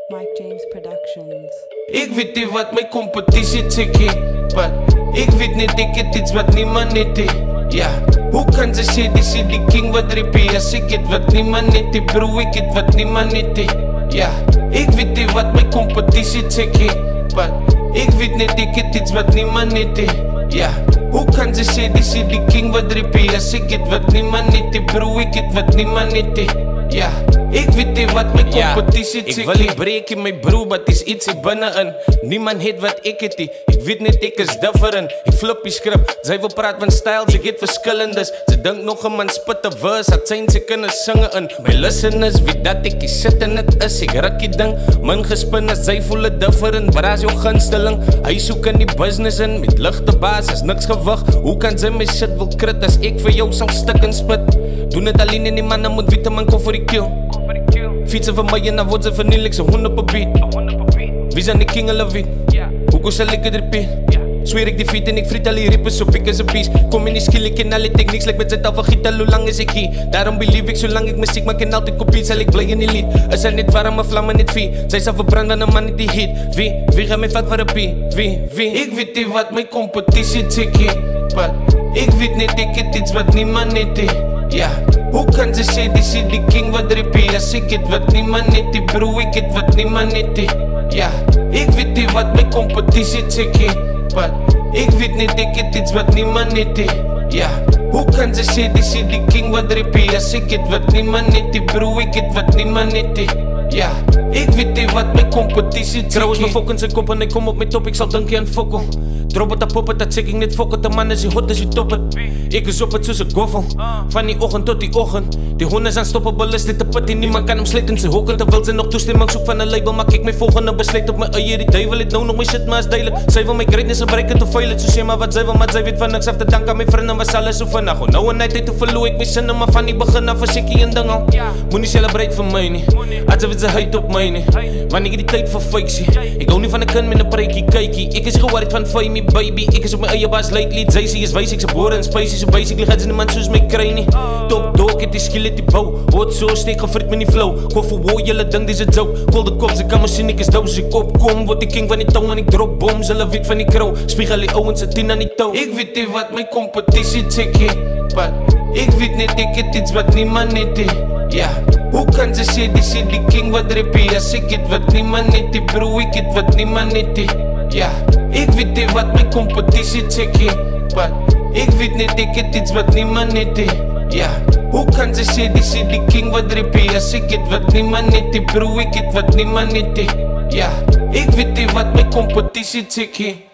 Ik weet niet wat mijn competitie tikkie, but ik weet niet, ik het iets wat niemand heti. Ja, hoe kan ze zeggen, die king wat rippie? Als ik het wat niemand heti, bro, ik het wat niemand heti. Ja, ik weet niet wat mijn competitie tikkie, but ik weet niet, ik het iets wat niemand heti. Ja, hoe kan ze zeggen, die king wat rippie? Als ik het wat niemand heti, bro, ik het wat niemand heti. Ja, ik weet niet wat mijn competitie tikkie. Ik wil niet breken mijn bro, maar het is iets in binnenin. Niemand heet wat ik het. Ik weet niet, ik is different. Ik flip die script, zij wil praten van stijl, ze geeft verschillendes. Ze denkt nog een man spit een verse, had zijn ze kunnen zingen in. Mijn listeners weet dat ik die shit en het is. Ik rak die ding, mijn gespinnen, zij voelen different. Waar is jouw gunsteling? Hij zoekt in die business in, met lichte basis, niks gewacht. Hoe kan zij mijn shit wil krit als ik voor jou zal stukken spit? Doen het alleen in die mannen moet weten man kom voor die kill. Fietsen van mij en dan wordt ze verniel, ik ze 100 per beat. Wie zijn de king hulle weet? Hoe zal ik het repeat? Zweer ik die feet en ik friet al die rippers zo pik as een beest. Kom in die skill, ik ken alle techniques, like met z'n tafel giet al hoe lang is ik hier. Daarom believe ik, zolang ik muziek maak en altijd kopie, zal ik blij in die lied. Is er niet warme vlammen, niet vie. Zij zal verbranden, een man niet die heat. Wie gaat mij vat voor een pie? Wie? Ik weet niet wat mijn competitie tikkie, but ik weet niet, ik het iets wat niemand heti. Ja, hoe kan ze zeggen, die king wat rippie? Als ik het wat niemand heti, bro, ik het wat niemand heti. Ja, ik weet niet wat mijn competitie tikkie, but ik weet niet, ik het iets wat niemand heti. Ja, hoe kan ze zeggen, die king wat rippie? Als ik het wat niemand heti, bro, ik het wat niemand heti. Ja, ik weet niet wat mijn competitie tikkie. Trouwens mijn fok in zijn kop en ik kom op mijn top, ik zal denken aan fokkel. Drop het op poppen, dat zeg ik niet fokken. De man is die hot, is die top het. Ik is op het zoals een goffel. Van die ochtend tot die ochtend. Die honden zijn stoppable, is dit te put. Niemand kan hem slijten, ze hokken. Terwijl ze nog toestemming zoek van een label. Maak ik mijn volgende besluit op mijn eier. Die duivel, ik nou nog mijn shit, maar is duidelijk. Zij wil mijn greatness gebruiken te veilig. Zo zeg maar wat zij wil, maar zij weet van niks. Af te danken aan mijn vrienden, was alles zo vannacht. Gewoon nou een night, te verloor ik mijn zinnen. Maar van die begin af, sikkie en ding al. Moet niet celebrate van mij niet. Als ze huid op mij niet. Wanneer ik die tijd voor fake zie. Ik hou niet van een kind met een breakie, kijkie. Ik is geworried van fame, baby. Ik is op mijn eigen baas lately. Zij is wijs, ik ze boren en spicy. So basically gaat ze de man zoals mij krijgen niet. Top dog, het is skill, die bouw. Hoort zo, steek gefrit met die flow. Gewoon voor woord, jullie denk die zit zo. Call de kop, ze kan me zien, ik is dood. Als ik opkom, word ik king van die tong en ik drop bombs. Ze wit van die crow, spiegel die ogen, ze 10 aan die touw. Ik weet niet wat mijn competitie tikkie, but ik weet niet, ik het iets wat niemand heti. Ja, hoe kan ze zeggen, die king wat rippie? Als ik het wat niemand heti, bro, ik het wat niemand heti. Ja, ik weet niet wat mijn competitie tikkie, but ik weet niet, ik het iets wat niemand heti. Ja, hoe kan ze zeggen, die king wat rippie? Als ik het wat niemand heti, bro, ik het wat niemand heti. Ja, ik weet niet wat mijn competitie tikkie.